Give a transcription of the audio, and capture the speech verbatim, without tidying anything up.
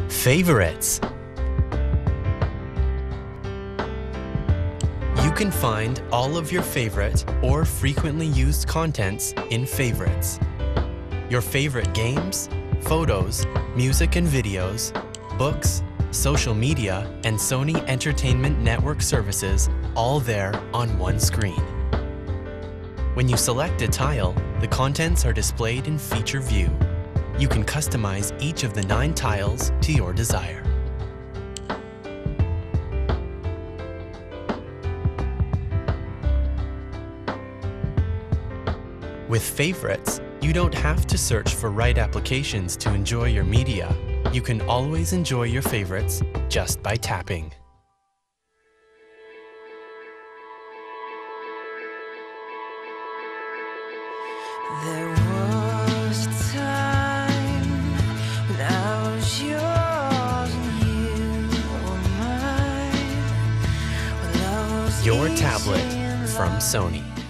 Favorites. You can find all of your favorite or frequently used contents in Favorites. Your favorite games, photos, music and videos, books, social media, and Sony Entertainment Network services all there on one screen. When you select a tile, the contents are displayed in feature view. You can customize each of the nine tiles to your desire. With Favorites, you don't have to search for right applications to enjoy your media. You can always enjoy your favorites just by tapping. There was a time when I was yours and you were mine. When love was Your easy tablet and from life Sony.